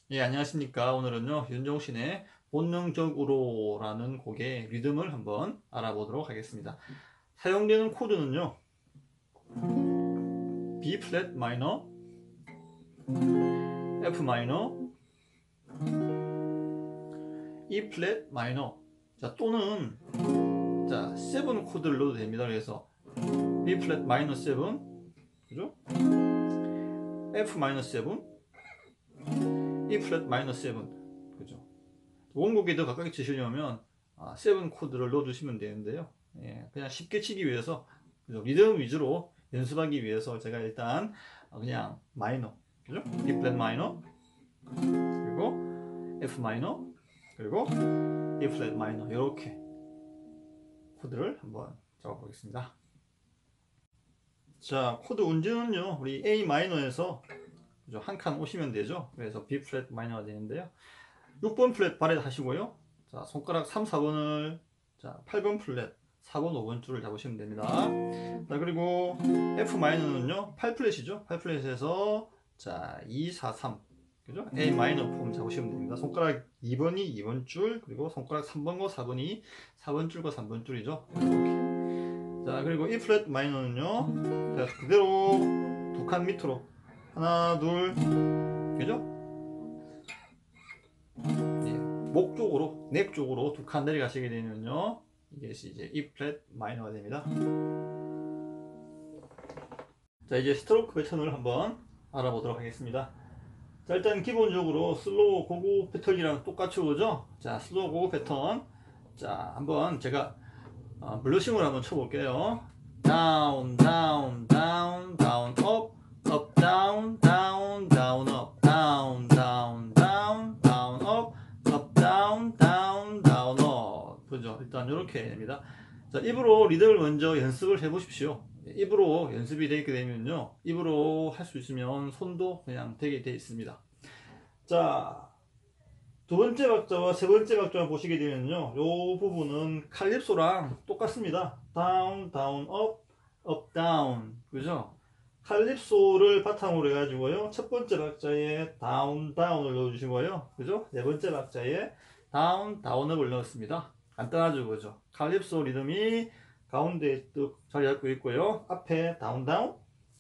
예, 안녕하십니까. 오늘은요, 윤종신의 본능적으로 라는 곡의 리듬을 한번 알아보도록 하겠습니다. 사용되는 코드는요, B 플랫 마이너, F 마이너, E 플랫 마이너. 자, 또는, 자, 7 코드를 넣어도 됩니다. 그래서 B 플랫 마이너 7, 그죠? F 마이너 7, E 플랫 마이너 7, 그죠? 원곡에 더 가깝게 치시려면 7 코드를 넣어주시면 되는데요. 예, 그냥 쉽게 치기 위해서 그죠? 리듬 위주로 연습하기 위해서 제가 일단 그냥 마이너, 그죠? B 플랫 마이너, 그리고 F 마이너, 그리고 E 플랫 마이너 이렇게 코드를 한번 잡아보겠습니다. 자, 코드 운전은요, 우리 A 마이너에서 한 칸 오시면 되죠. 그래서 B 플랫 마이너가 되는데요. 6번 플랫 발에 하시고요. 자, 손가락 3, 4번을 8번 플랫, 4번, 5번 줄을 잡으시면 됩니다. 자, 그리고 F 마이너는요, 8플랫이죠. 8플랫에서 2, 4, 3. 그죠? A 마이너 폼 잡으시면 됩니다. 손가락 2번이 2번 줄, 그리고 손가락 3번과 4번이 4번 줄과 3번 줄이죠. 이렇게. 자, 그리고 E 플랫 마이너는요, 자, 그대로 두 칸 밑으로 하나, 둘, 그죠? 예, 목 쪽으로, 넥 쪽으로 두 칸 내려가시게 되면요, 이게 이제 E 플랫 마이너가 됩니다. 자, 이제 스트로크 패턴을 한번 알아보도록 하겠습니다. 자, 일단 기본적으로 슬로우 고급 패턴이랑 똑같이 오죠? 자, 슬로우 고급 패턴. 자, 한번 제가 블러싱을 한번 쳐볼게요. 다운, 다운, 다운, 다운, 업, 업, 다운, 다운, 다운, 업, 다운, 다운, 다운, 다운, 업, 업, 다운, 다운, 다운, 업. 그죠? 일단 이렇게 됩니다. 자, 입으로 리듬을 먼저 연습을 해 보십시오. 입으로 연습이 되게 되면요, 입으로 할 수 있으면 손도 그냥 되게 돼 있습니다. 자, 두 번째 박자와 세 번째 박자만 보시게 되면요, 요 부분은 칼립소랑 똑같습니다. 다운, 다운, 업, 업, 다운. 그죠? 칼립소를 바탕으로 해가지고요, 첫 번째 박자에 다운, 다운을 넣어주시고요. 그죠? 네 번째 박자에 다운, 다운업을 넣었습니다. 간단하죠, 그죠? 칼립소 리듬이 가운데에 뚝 자리 잡고 있고요. 앞에 다운, 다운.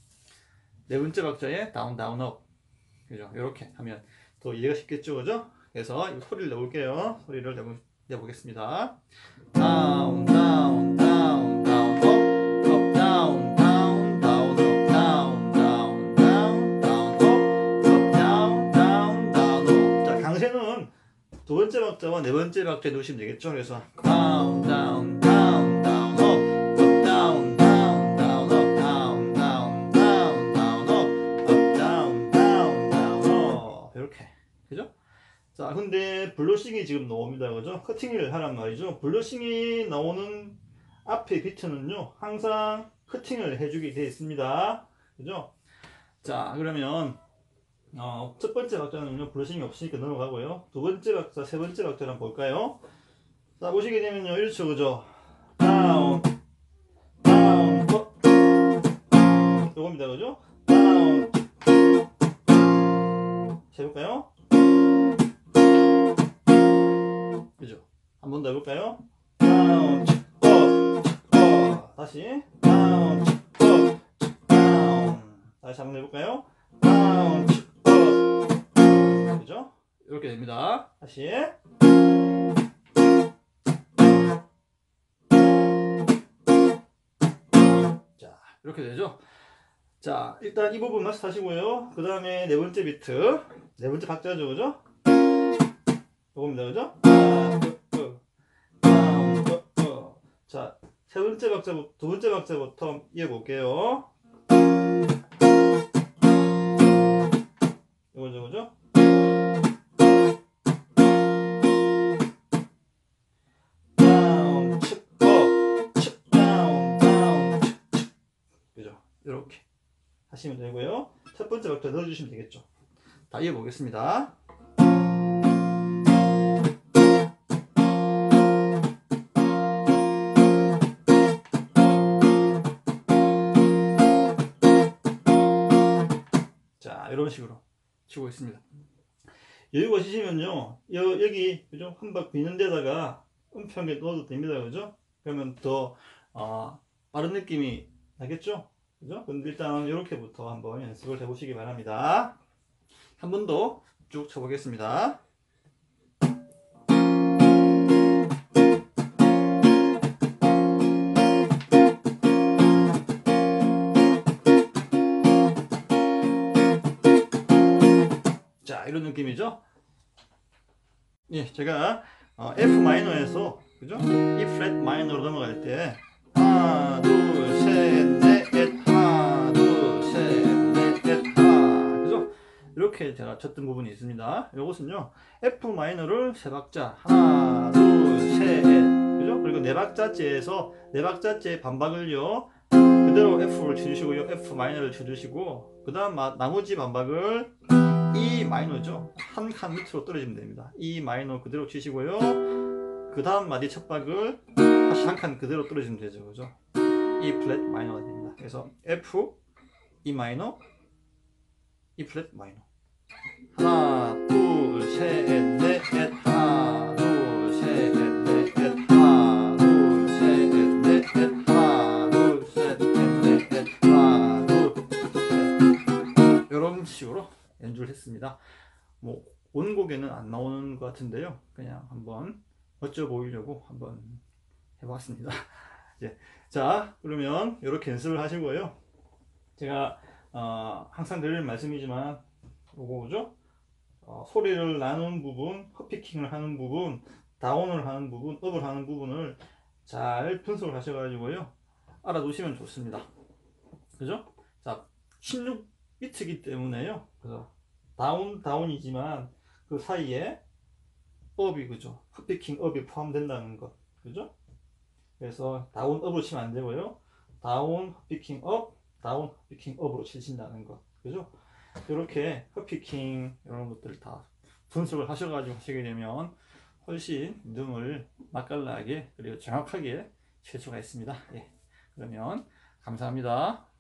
네 번째 박자에 다운, 다운업. 그죠? 이렇게 하면 더 이해가 쉽겠죠, 그죠? 그래서 이 소리를 내볼게요. 소리를 내보겠습니다. 다운, 다운, 다운, 다운, 업, 업, 다운, 다운, 다운, 업, 다운, 다운, 다운, 다운, 업, 업, 다운, 다운, 다운, 업. 자, 강세는 두 번째 박자와 네 번째 박자에 놓으시면 되겠죠. 그래서 다운, 다운, 다운, 다운, 업, 업, 다운, 다운, 다운, 업, 다운, 다운, 다운, 다운, 업, 업, 다운, 다운, 다운, 업. 이렇게. 그죠? 자, 근데 블러싱이 지금 나옵니다. 그죠? 커팅을 하란 말이죠. 블러싱이 나오는 앞에 비트는요, 항상 커팅을 해주게 되어 있습니다. 그죠? 자, 그러면, 첫 번째 박자는요, 블러싱이 없으니까 넘어가고요. 두 번째 박자, 세 번째 박자를 한번 볼까요? 자, 보시게 되면요, 이렇죠. 그죠? 다운, 다운, 요겁니다. 그죠? 다운, 해볼까요? 그죠? 한 번 더 해볼까요? 다운, 다시 다운, 다운. 다시 한번 해볼까요? 다운, 그죠? 이렇게 됩니다. 다시. 자, 이렇게 되죠? 자, 일단 이 부분 마스터하시고요. 그 다음에 네 번째 비트, 네 번째 박자죠, 그죠? 이겁니다, 그죠? 자, 세 번째 박자부터, 두 번째 박자부터 이어볼게요. 이거죠, 그죠? 다운, 다운, 다운, 그죠? 이렇게 하시면 되고요. 첫 번째 박자 넣어주시면 되겠죠. 다 이어보겠습니다. 자, 이런 식으로 치고 있습니다. 여유가 있으시면요, 여기 그죠, 한박 비는 데다가 음표한 게 넣어도 됩니다. 그죠? 그러면 더 빠른 느낌이 나겠죠? 그죠? 근데 일단 이렇게부터 한번 연습을 해보시기 바랍니다. 한 번 더 쭉 쳐보겠습니다. 자, 이런 느낌이죠? 예, 제가 F 마이너에서 그죠? E 플랫 마이너로 넘어갈 때 하나, 둘, 셋, 넷, 하나, 둘, 셋, 넷, 하나, 그죠? 이렇게 제가 쳤던 부분이 있습니다. 이것은요, F 마이너를 세 박자 하나, 둘, 셋, 그죠? 그리고 네 박자째에서 네 박자째 반박을요, 그대로 F를 쳐주시고요, F 마이너를 쳐주시고, 그 다음 나머지 반박을 E 마이너죠. 한 칸 밑으로 떨어지면 됩니다. E 마이너 그대로 치시고요. 그 다음 마디 첫 박을 다시 한 칸 그대로 떨어지면 되죠. 그죠? E 플랫 마이너가 됩니다. 그래서 F, E 마이너, E 플랫 마이너. 하나, 둘, 셋, 넷, 하나, 둘, 셋, 넷, 하나, 둘, 셋, 넷, 하나, 둘, 셋, 넷, 하나, 둘, 셋. 이런 식으로 연주를 했습니다. 뭐 원곡에는 안 나오는 것 같은데요. 그냥 한번 멋져 보이려고 한번 해봤습니다. 예. 자, 그러면 이렇게 연습을 하시고요. 제가 항상 드리는 말씀이지만 요거죠. 소리를 나눈 부분, 헛피킹을 하는 부분, 다운을 하는 부분, 업을 하는 부분을 잘 분석을 하셔가지고요. 알아두시면 좋습니다. 그죠? 자, 16비트이기 때문에요. 그래서 다운이지만 그 사이에 업이 그죠? 헛피킹 업이 포함된다는 것. 그죠? 그래서 다운 업을 치면 안 되고요. 다운 헛피킹 업, 다운 헛피킹 업으로 치신다는 것. 그죠? 이렇게 헛피킹 이런 것들 다 분석을 하셔가지고 하시게 되면 훨씬 리듬을 맛깔나게 그리고 정확하게 칠 수가 있습니다. 예. 그러면 감사합니다.